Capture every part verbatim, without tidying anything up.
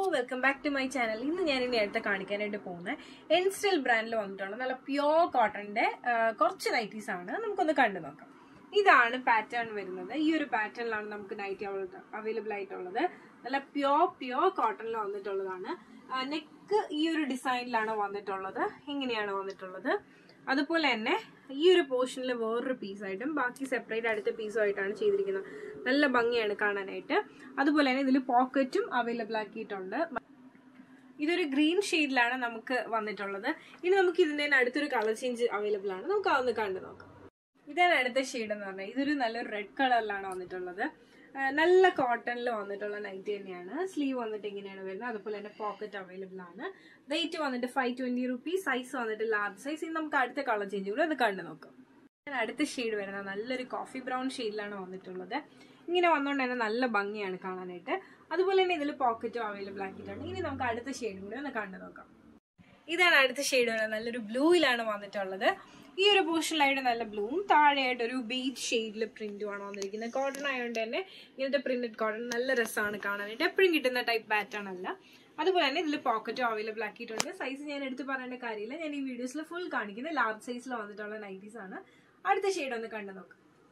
welcome back to my channel. ഇന്ന് ഞാൻ ഇനി അടുത്ത കാണിക്കാനായിട്ട് പോകുന്നത് Nstyle ബ്രാൻഡിൽ വന്നിട്ടുള്ള നല്ല പ്യുവർ കോട്ടന്റെ കുറച്ച് നൈറ്റീസ് ആണ്. നമുക്കൊന്ന് കണ്ടു നോക്കാം. ഇതാണ് പാറ്റേൺ വരുന്നത്. ഈ ഒരു പാറ്റേണിലാണ് നമുക്ക് നൈറ്റി അവൈലബിൾ ആയിട്ടുള്ളത്. നല്ല പ്യുവർ പ്യുവർ കോട്ടണിൽ വന്നിട്ടുള്ളതാണ്. നെക്ക് ഈ ഒരു ഡിസൈനിലാണ് വന്നിട്ടുള്ളത്. ഇങ്ങനെയാണ് വന്നിട്ടുള്ളത്. അതുപോലെ തന്നെ ഈ ഒരു പോർഷനിൽ വേറൊരു പീസായിട്ടും ബാക്കി സെപ്പറേറ്റ് അടുത്ത പീസുമായിട്ടാണ് ചെയ്തിരിക്കുന്നത്. നല്ല ഭംഗിയാണ് കാണാനായിട്ട്. അതുപോലെ തന്നെ ഇതിൽ പോക്കറ്റും അവൈലബിൾ ആക്കിയിട്ടുണ്ട്. ഇതൊരു ഗ്രീൻ ഷെയ്ഡിലാണ് നമുക്ക് വന്നിട്ടുള്ളത്. ഇനി നമുക്ക് ഇതിന്റെ അടുത്തൊരു കളർ ചേഞ്ച് അവൈലബിൾ ആണ്. നമുക്ക് അതൊന്ന് കണ്ടു നോക്കാം. ഇതാണ് അടുത്ത ഷെയ്ഡ് എന്ന് പറഞ്ഞാൽ ഇതൊരു നല്ലൊരു റെഡ് കളറിലാണ് വന്നിട്ടുള്ളത്. നല്ല കോട്ടണിൽ വന്നിട്ടുള്ള നൈറ്റി തന്നെയാണ്. സ്ലീവ് വന്നിട്ട് ഇങ്ങനെയാണ് വരുന്നത്. അതുപോലെ തന്നെ പോക്കറ്റ് അവൈലബിൾ ആണ്. റേറ്റ് വന്നിട്ട് ഫൈവ് ട്വന്റി റുപ്പീസ്. സൈസ് വന്നിട്ട് ലാർജ് സൈസ്. ഇനി നമുക്ക് അടുത്ത കളർ ചേഞ്ച് കൂടെ അത് കണ്ടു നോക്കാം. അടുത്ത ഷെയ്ഡ് വരുന്നത് നല്ലൊരു കോഫി ബ്രൗൺ ഷെയ്ഡിലാണ് വന്നിട്ടുള്ളത്. ഇങ്ങനെ വന്നുകൊണ്ട് തന്നെ നല്ല ഭംഗിയാണ് കാണാനായിട്ട്. അതുപോലെ തന്നെ ഇതിൽ പോക്കറ്റും അവൈലബിൾ ആക്കിയിട്ടുണ്ട്. ഇനി നമുക്ക് അടുത്ത ഷെയ്ഡ് കൂടെ ഒന്ന് കണ്ടു നോക്കാം. ഇതാണ് അടുത്ത ഷെയ്ഡ് വരുന്നത്. നല്ലൊരു ബ്ലൂയിലാണ് വന്നിട്ടുള്ളത്. ഈ ഒരു പോർഷനിലായിട്ട് നല്ല ബ്ലൂവും താഴെയായിട്ട് ഒരു ബീച്ച് ഷെയ്ഡിൽ പ്രിന്റും ആണ് വന്നിരിക്കുന്നത്. കോട്ടൺ ആയതുകൊണ്ട് തന്നെ ഇങ്ങനത്തെ പ്രിന്റഡ് കോട്ടൺ നല്ല രസമാണ് കാണാനായിട്ട്. എപ്പോഴും കിട്ടുന്ന ടൈപ്പ് പാറ്റേൺ അല്ല. അതുപോലെ തന്നെ ഇതിൽ പോക്കറ്റും അവൈലബിൾ ആക്കിയിട്ടുണ്ട്. സൈസ് ഞാൻ എടുത്ത് പറയേണ്ട കാര്യമില്ല. ഞാൻ ഈ വീഡിയോസിൽ ഫുൾ കാണിക്കുന്നത് ലാർജ് സൈസിൽ വന്നിട്ടുള്ള നൈറ്റീസ് ആണ്. അടുത്ത ഷെയ്ഡ് ഒന്ന് കണ്ടു നോക്കാം.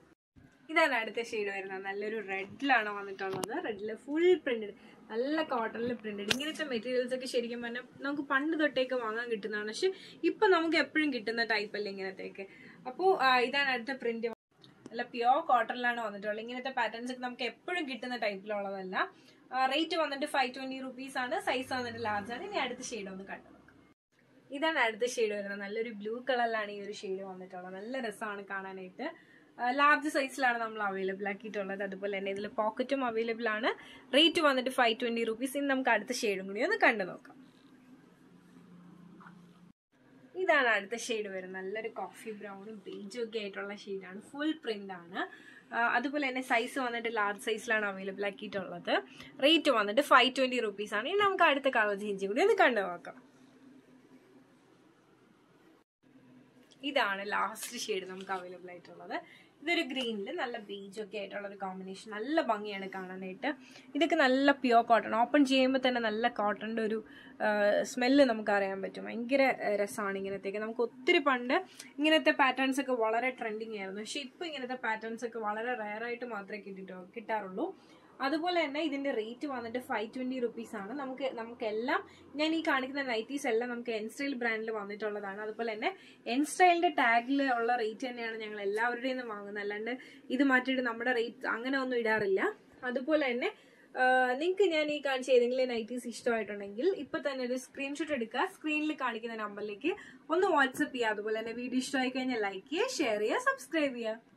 ഇതാണ് അടുത്ത ഷെയ്ഡ് വരുന്നത്. നല്ലൊരു റെഡിലാണ് വന്നിട്ടുള്ളത്. റെഡില് ഫുൾ പ്രിന്റഡ്, നല്ല കോട്ടണിൽ പ്രിന്റഡ്. ഇങ്ങനത്തെ മെറ്റീരിയൽസ് ഒക്കെ ശരിക്കും പറഞ്ഞാൽ നമുക്ക് പണ്ട് തൊട്ടേക്ക് വാങ്ങാൻ കിട്ടുന്നതാണ്. പക്ഷെ ഇപ്പൊ നമുക്ക് എപ്പോഴും കിട്ടുന്ന ടൈപ്പ് അല്ലേ ഇങ്ങനത്തേക്ക്. അപ്പോൾ ഇതാണ് അടുത്ത പ്രിന്റ്. നല്ല പ്യുവർ കോട്ടണിലാണ് വന്നിട്ടുള്ളത്. ഇങ്ങനത്തെ പാറ്റേൺസ് ഒക്കെ നമുക്ക് എപ്പോഴും കിട്ടുന്ന ടൈപ്പിലുള്ളതല്ല. റേറ്റ് വന്നിട്ട് ഫൈവ് ട്വന്റി റുപ്പീസ് ആണ്. സൈസ് വന്നിട്ട് ലാർജ് ആണ്. ഇനി അടുത്ത ഷെയ്ഡ് ഒന്ന് കണ്ടു നോക്കാം. ഇതാണ് അടുത്ത ഷെയ്ഡ് വരുന്നത്. നല്ലൊരു ബ്ലൂ കളറിലാണ് ഈ ഒരു ഷെയ്ഡ് വന്നിട്ടുള്ളത്. നല്ല രസമാണ് കാണാനായിട്ട്. ലാർജ് സൈസിലാണ് നമ്മൾ അവൈലബിൾ ആക്കിയിട്ടുള്ളത്. അതുപോലെ തന്നെ ഇതിൽ പോക്കറ്റും അവൈലബിൾ ആണ്. റേറ്റ് വന്നിട്ട് ഫൈവ് ട്വന്റി റുപ്പീസ്. ഇനി നമുക്ക് അടുത്ത ഷെയ്ഡും കൂടി ഒന്ന് കണ്ടു നോക്കാം. ഇതാണ് അടുത്ത ഷെയ്ഡ് വരുന്നത്. നല്ലൊരു കോഫി ബ്രൗണും ബേജും ഒക്കെ ആയിട്ടുള്ള ഷെയ്ഡാണ്. ഫുൾ പ്രിന്റ് ആണ്. അതുപോലെ തന്നെ സൈസ് വന്നിട്ട് ലാർജ് സൈസിലാണ് അവൈലബിൾ ആക്കിയിട്ടുള്ളത്. റേറ്റ് വന്നിട്ട് ഫൈവ് ട്വന്റി റുപ്പീസ് ആണ്. ഇനി നമുക്ക് അടുത്ത കളർ ചേഞ്ച് കൂടി ഒന്ന് കണ്ടു നോക്കാം. ഇതാണ് ലാസ്റ്റ് ഷെയ്ഡ് നമുക്ക് അവൈലബിൾ ആയിട്ടുള്ളത്. ഇതൊരു ഗ്രീനിൽ നല്ല ബീജ് ഒക്കെ ആയിട്ടുള്ള ഒരു കോമ്പിനേഷൻ. നല്ല ഭംഗിയാണ് കാണാനായിട്ട്. ഇതൊക്കെ നല്ല പ്യുവർ കോട്ടൺ. ഓപ്പൺ ചെയ്യുമ്പോൾ തന്നെ നല്ല കോട്ടണിന്റെ ഒരു സ്മെല്ല് നമുക്ക് അറിയാൻ പറ്റും. ഭയങ്കര രസമാണ് ഇങ്ങനത്തേക്ക്. നമുക്ക് ഒത്തിരി പണ്ട് ഇങ്ങനത്തെ പാറ്റേൺസ് ഒക്കെ വളരെ ട്രെൻഡിങ് ആയിരുന്നു. പക്ഷെ ഇപ്പൊ ഇങ്ങനത്തെ പാറ്റേൺസ് ഒക്കെ വളരെ റെയർ ആയിട്ട് മാത്രമേ കിട്ടിട്ടോ കിട്ടാറുള്ളൂ. അതുപോലെ തന്നെ ഇതിന്റെ റേറ്റ് വന്നിട്ട് ഫൈവ് ട്വന്റി റുപ്പീസ് ആണ്. നമുക്ക് നമുക്കെല്ലാം ഞാൻ ഈ കാണിക്കുന്ന നൈറ്റീസ് എല്ലാം നമുക്ക് Nstyle ബ്രാൻഡിൽ വന്നിട്ടുള്ളതാണ്. അതുപോലെ തന്നെ Nstyleന്റെ ടാഗിൽ ഉള്ള റേറ്റ് തന്നെയാണ് ഞങ്ങൾ എല്ലാവരുടെയും വാങ്ങുന്നത്. അല്ലാണ്ട് ഇത് മാറ്റിയിട്ട് നമ്മുടെ റേറ്റ് അങ്ങനെ ഒന്നും ഇടാറില്ല. അതുപോലെ തന്നെ നിങ്ങൾക്ക് ഞാൻ ഈ കാണിച്ച ഏതെങ്കിലും നൈറ്റീസ് ഇഷ്ടമായിട്ടുണ്ടെങ്കിൽ ഇപ്പൊ തന്നെ ഒരു സ്ക്രീൻഷോട്ട് എടുക്കുക. സ്ക്രീനിൽ കാണിക്കുന്ന നമ്പറിലേക്ക് ഒന്ന് വാട്സ്ആപ്പ് ചെയ്യുക. അതുപോലെ തന്നെ വീഡിയോ ഇഷ്ടമായി കഴിഞ്ഞാൽ ലൈക്ക് ചെയ്യുക, ഷെയർ ചെയ്യുക, സബ്സ്ക്രൈബ് ചെയ്യുക.